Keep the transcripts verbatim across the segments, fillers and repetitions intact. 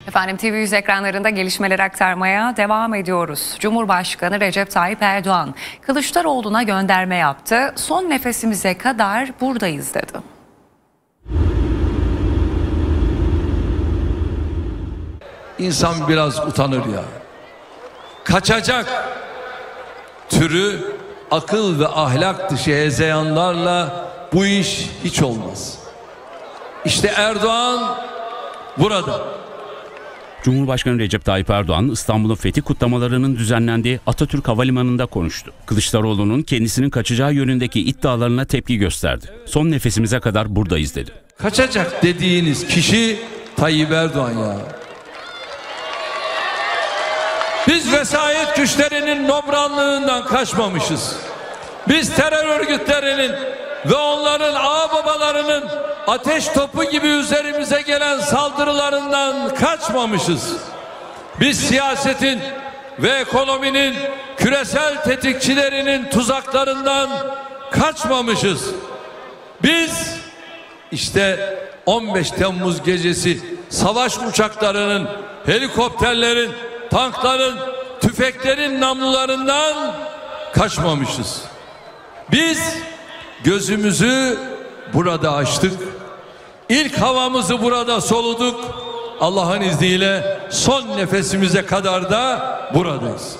Efendim T V yüz ekranlarında gelişmeleri aktarmaya devam ediyoruz. Cumhurbaşkanı Recep Tayyip Erdoğan Kılıçdaroğlu'na gönderme yaptı. Son nefesimize kadar buradayız dedi. İnsan biraz utanır ya. Kaçacak türü akıl ve ahlak dışı hezeyanlarla bu iş hiç olmaz. İşte Erdoğan burada. Cumhurbaşkanı Recep Tayyip Erdoğan İstanbul'un fethi kutlamalarının düzenlendiği Atatürk Havalimanı'nda konuştu. Kılıçdaroğlu'nun kendisinin kaçacağı yönündeki iddialarına tepki gösterdi. Son nefesimize kadar buradayız dedi. Kaçacak dediğiniz kişi Tayyip Erdoğan ya. Biz vesayet güçlerinin nobranlığından kaçmamışız. Biz terör örgütlerinin ve onların ağababalarının ateş topu gibi üzerimize gelen saldırılarından kaçmamışız. Biz siyasetin ve ekonominin küresel tetikçilerinin tuzaklarından kaçmamışız. Biz işte on beş Temmuz gecesi savaş uçaklarının, helikopterlerin, tankların, tüfeklerin namlularından kaçmamışız. Biz gözümüzü burada açtık. İlk havamızı burada soluduk. Allah'ın izniyle son nefesimize kadar da buradayız.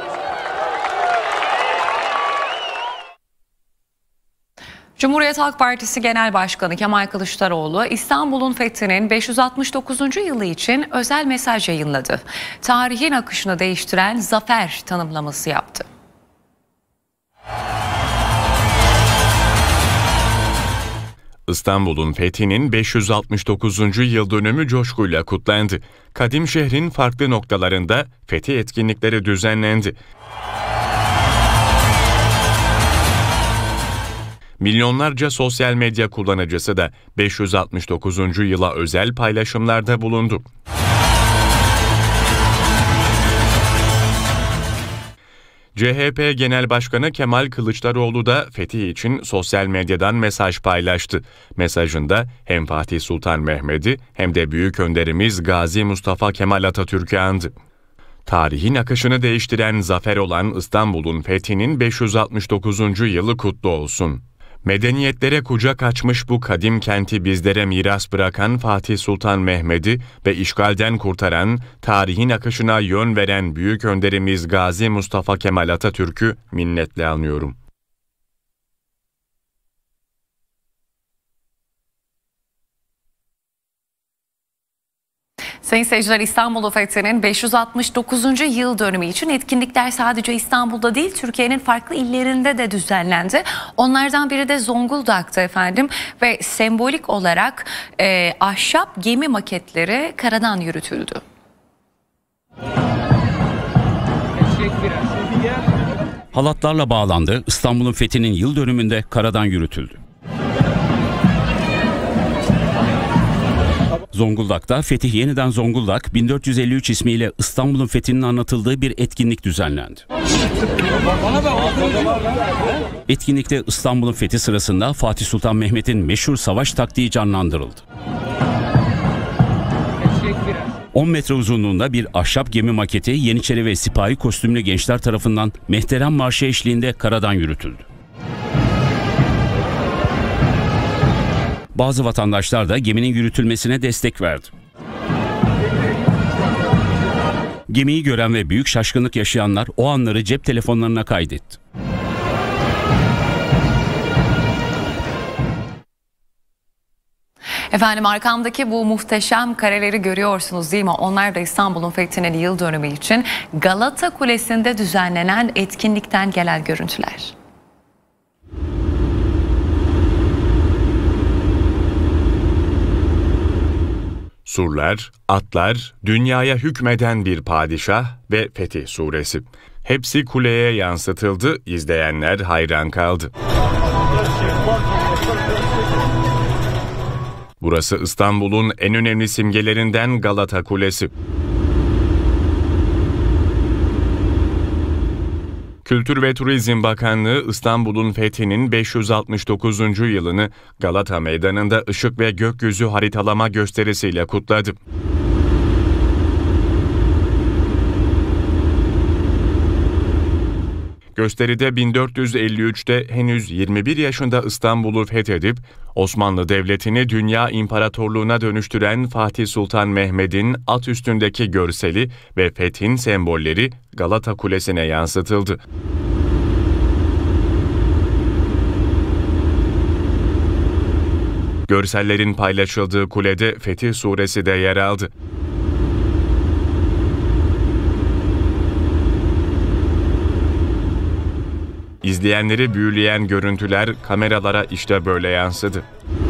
Cumhuriyet Halk Partisi Genel Başkanı Kemal Kılıçdaroğlu İstanbul'un fethinin beş yüz altmış dokuzuncu yılı için özel mesaj yayınladı. Tarihin akışını değiştiren zafer tanımlaması yaptı. İstanbul'un fethinin beş yüz altmış dokuzuncu yıl dönümü coşkuyla kutlandı. Kadim şehrin farklı noktalarında fetih etkinlikleri düzenlendi. Milyonlarca sosyal medya kullanıcısı da beş yüz altmış dokuzuncu yıla özel paylaşımlarda bulundu. C H P Genel Başkanı Kemal Kılıçdaroğlu da fetih için sosyal medyadan mesaj paylaştı. Mesajında hem Fatih Sultan Mehmet'i hem de büyük önderimiz Gazi Mustafa Kemal Atatürk'ü andı. Tarihin akışını değiştiren zafer olan İstanbul'un fethinin beş yüz altmış dokuzuncu yılı kutlu olsun. Medeniyetlere kucak açmış bu kadim kenti bizlere miras bırakan Fatih Sultan Mehmet'i ve işgalden kurtaran, tarihin akışına yön veren büyük önderimiz Gazi Mustafa Kemal Atatürk'ü minnetle anıyorum. Sayın seyirciler, İstanbul fethinin beş yüz altmış dokuzuncu yıl dönümü için etkinlikler sadece İstanbul'da değil, Türkiye'nin farklı illerinde de düzenlendi. Onlardan biri de Zonguldak'ta efendim ve sembolik olarak e, ahşap gemi maketleri karadan yürütüldü. Halatlarla bağlandı, İstanbul'un fethinin yıl dönümünde karadan yürütüldü. Zonguldak'ta Fetih Yeniden Zonguldak bin dört yüz elli üç ismiyle İstanbul'un fethinin anlatıldığı bir etkinlik düzenlendi. Etkinlikte İstanbul'un fethi sırasında Fatih Sultan Mehmet'in meşhur savaş taktiği canlandırıldı. on metre uzunluğunda bir ahşap gemi maketi Yeniçeri ve sipahi kostümlü gençler tarafından Mehteran Marşı eşliğinde karadan yürütüldü. Bazı vatandaşlar da geminin yürütülmesine destek verdi. Gemiyi gören ve büyük şaşkınlık yaşayanlar o anları cep telefonlarına kaydetti. Efendim arkamdaki bu muhteşem kareleri görüyorsunuz değil mi? Onlar da İstanbul'un fethinin yıl dönümü için Galata Kulesi'nde düzenlenen etkinlikten gelen görüntüler. Surlar, atlar, dünyaya hükmeden bir padişah ve Fetih Suresi. Hepsi kuleye yansıtıldı, izleyenler hayran kaldı. Burası İstanbul'un en önemli simgelerinden Galata Kulesi. Kültür ve Turizm Bakanlığı İstanbul'un fethinin beş yüz altmış dokuzuncu yılını Galata Meydanı'nda ışık ve gökyüzü haritalama gösterisiyle kutladı. Gösteride bin dört yüz elli üçte henüz yirmi bir yaşında İstanbul'u fethedip Osmanlı Devleti'ni dünya imparatorluğuna dönüştüren Fatih Sultan Mehmet'in at üstündeki görseli ve fethin sembolleri Galata Kulesi'ne yansıtıldı. Görsellerin paylaşıldığı kulede Fetih Suresi de yer aldı. İzleyenleri büyüleyen görüntüler kameralara işte böyle yansıdı.